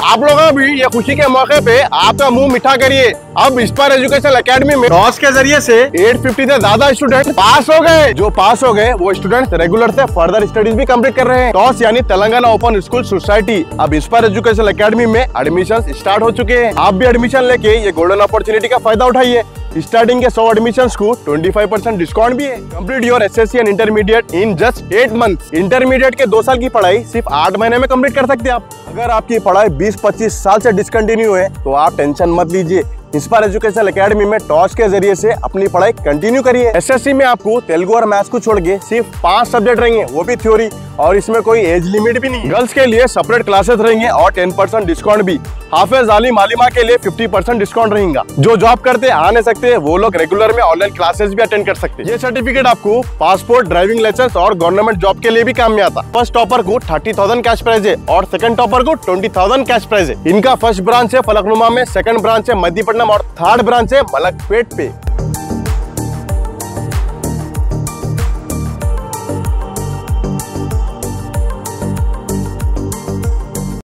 आप लोगों भी ये खुशी के मौके पे आपका मुंह मीठा करिए। अब इंस्पायर एजुकेशन एकेडमी में टॉस के जरिए से 850 से ज्यादा स्टूडेंट पास हो गए। जो पास हो गए वो स्टूडेंट रेगुलर से फर्दर स्टडीज भी कंप्लीट कर रहे हैं। टॉस यानी तेलंगाना ओपन स्कूल सोसाइटी अब इंस्पायर एजुकेशन एकेडमी में एडमिशन स्टार्ट हो चुके हैं। आप भी एडमिशन लेके ये गोल्डन अपॉर्चुनिटी का फायदा उठाइए। स्टार्टिंग के 100 एडमिशंस को 25% डिस्काउंट भी है। Complete your SSC and intermediate in just 8 month. Intermediate के 2 साल की पढ़ाई सिर्फ 8 महीने में कंप्लीट कर सकते हैं आप। अगर आपकी पढ़ाई 20-25 साल से डिसकंटिन्यू है तो आप टेंशन मत लीजिए। इंस्पायर एजुकेशन एकेडमी में टॉस के जरिए से अपनी पढ़ाई कंटिन्यू करिए। एसएससी में आपको तेलुगु और मैथ्स को छोड़ के सिर्फ 5 सब्जेक्ट रहेंगे, वो भी थ्योरी, और इसमें कोई एज लिमिट भी नहीं। गर्ल्स के लिए सेपरेट क्लासेस रहेंगे और 10% डिस्काउंट भी। हाफिज आलिम आलिमा के लिए 50% डिस्काउंट रहेगा। जो जॉब करते आ नहीं सकते वो लोग रेगुलर में ऑनलाइन क्लासेस भी अटेंड कर सकते हैं। ये सर्टिफिकेट आपको पासपोर्ट, ड्राइविंग लाइसेंस और गवर्नमेंट जॉब के लिए भी काम में आता। फर्स्ट टॉपर को 30,000 कैश प्राइज है और सेकंड टॉपर को 20,000 कैश प्राइज है। इनका फर्स्ट ब्रांच है फलकनुमा में, सेकंड ब्रांच है मध्यपट्टनम और थर्ड ब्रांच है मलकपेट पे।